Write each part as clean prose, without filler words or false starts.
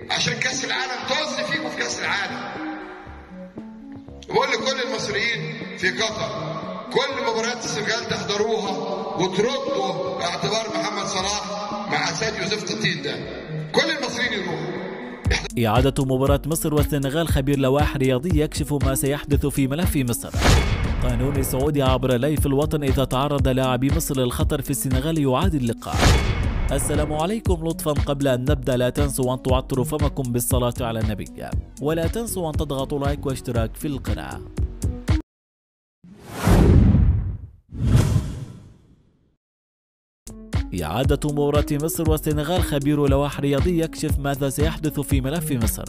عشان كاس العالم طز فيكم في كاس العالم. بقول لكل المصريين في قطر كل مباريات السنغال تحضروها وتردوا اعتبار محمد صلاح مع سيد يوسف تطين ده. كل المصريين يروحوا. إعادة مباراة مصر والسنغال، خبير لوائح رياضي يكشف ما سيحدث في ملف مصر. قانون سعودي عبر لايف الوطن: إذا تعرض لاعبي مصر للخطر في السنغال يعاد اللقاء. السلام عليكم. لطفا قبل أن نبدأ لا تنسوا أن تعطروا فمكم بالصلاة على النبي، ولا تنسوا أن تضغطوا لايك واشتراك في القناة. إعادة مباراة مصر والسنغال، خبير لوائح رياضي يكشف ماذا سيحدث في ملف مصر.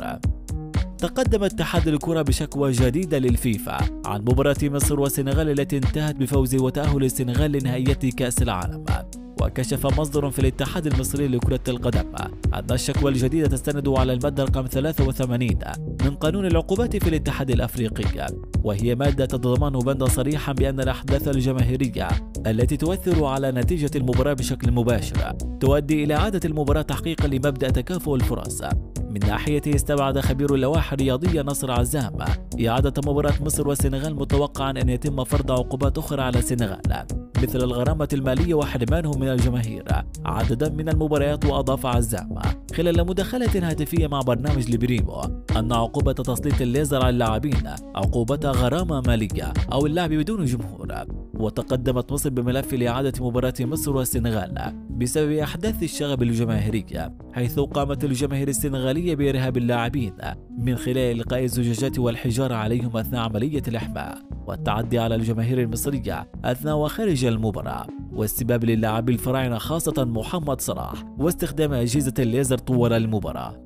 تقدم اتحاد الكرة بشكوى جديدة للفيفا عن مباراة مصر والسنغال التي انتهت بفوز وتأهل السنغال لنهائيات كأس العالم. وكشف مصدر في الاتحاد المصري لكرة القدم أن الشكوى الجديدة تستند على المادة رقم 83 من قانون العقوبات في الاتحاد الأفريقي، وهي مادة تتضمن بند صريحا بأن الأحداث الجماهيرية التي تؤثر على نتيجة المباراة بشكل مباشر تؤدي إلى إعادة المباراة تحقيقا لمبدأ تكافؤ الفرص. من ناحيته استبعد خبير اللوائح الرياضية نصر عزام إعادة مباراة مصر والسنغال، متوقعا أن يتم فرض عقوبات أخرى على السنغال مثل الغرامة المالية وحرمانهم من الجماهير عددا من المباريات. وأضاف عزام خلال مداخلة هاتفية مع برنامج لبريمو أن عقوبة تسليط الليزر على اللاعبين عقوبتها غرامة مالية أو اللعب بدون جمهور. وتقدمت مصر بملف لإعادة مباراة مصر والسنغال بسبب أحداث الشغب الجماهيري، حيث قامت الجماهير السنغالية بإرهاب اللاعبين من خلال إلقاء الزجاجات والحجارة عليهم أثناء عملية الإحماء، والتعدي على الجماهير المصرية أثناء وخارج المباراة، واستباب للاعبي الفراعنة خاصة محمد صلاح، واستخدام أجهزة الليزر طوال المباراة.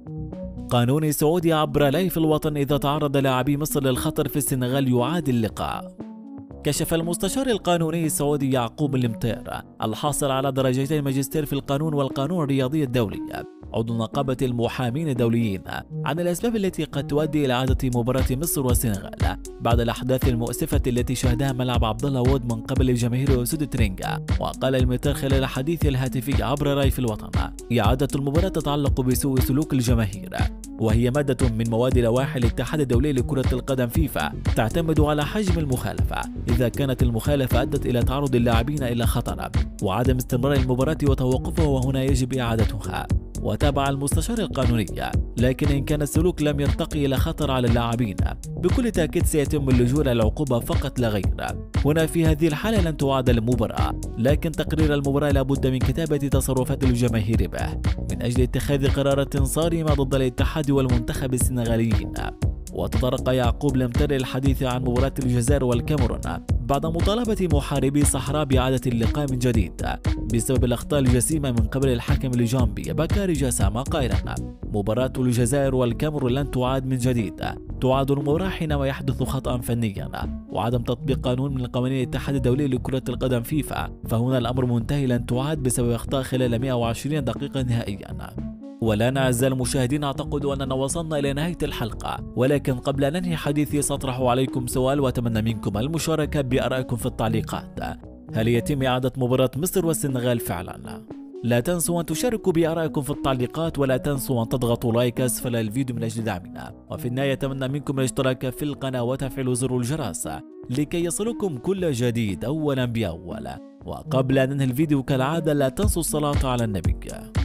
قانون سعودي عبر لايف الوطن: إذا تعرض لاعبي مصر للخطر في السنغال يعاد اللقاء. كشف المستشار القانوني السعودي يعقوب المطير الحاصل على درجتي الماجستير في القانون والقانون الرياضي الدولي، عضو نقابة المحامين الدوليين، عن الأسباب التي قد تؤدي إلى إعادة مباراة مصر والسنغال بعد الأحداث المؤسفة التي شهدها ملعب عبد الله وود من قبل الجماهير أسود ترينجا. وقال المطير خلال حديثه الهاتفي عبر لايف الوطن: إعادة المباراة تتعلق بسوء سلوك الجماهير، وهي مادة من مواد لوائح الاتحاد الدولي لكرة القدم فيفا تعتمد على حجم المخالفة. إذا كانت المخالفة أدت إلى تعرض اللاعبين إلى خطر وعدم استمرار المباراة وتوقفها، وهنا يجب إعادتها. وتابع المستشار القانوني: لكن إن كان السلوك لم يرتقي إلى خطر على اللاعبين بكل تأكيد سيتم اللجوء إلى العقوبة فقط لا غير. هنا في هذه الحالة لن تعاد المباراة، لكن تقرير المباراة لابد من كتابة تصرفات الجماهير به من أجل اتخاذ قرارات صارمة ضد الاتحاد والمنتخب السنغاليين. وتطرق يعقوب المطير الحديث عن مباراة الجزائر والكاميرون بعد مطالبة محاربي الصحراء بإعادة اللقاء من جديد بسبب الأخطاء الجسيمة من قبل الحكم الجامبي بكاري جسامة، قائلا: مباراة الجزائر والكاميرون لن تعاد من جديد، تعاد المباراة حينما يحدث خطأ فنيا وعدم تطبيق قانون من قوانين الاتحاد الدولي لكرة القدم فيفا، فهنا الأمر منتهي، لن تعاد بسبب أخطاء خلال 120 دقيقة نهائيا. والآن أعزائي المشاهدين أعتقد أننا وصلنا إلى نهاية الحلقة، ولكن قبل أن ننهي حديثي سأطرح عليكم سؤال وأتمنى منكم المشاركة بآرائكم في التعليقات: هل يتم إعادة مباراة مصر والسنغال فعلا؟ لا تنسوا أن تشاركوا بآرائكم في التعليقات، ولا تنسوا أن تضغطوا لايك أسفل الفيديو من أجل دعمنا، وفي النهاية أتمنى منكم الاشتراك في القناة وتفعيل زر الجرس لكي يصلكم كل جديد أولا بأول. وقبل أن ننهي الفيديو كالعادة لا تنسوا الصلاة على النبي.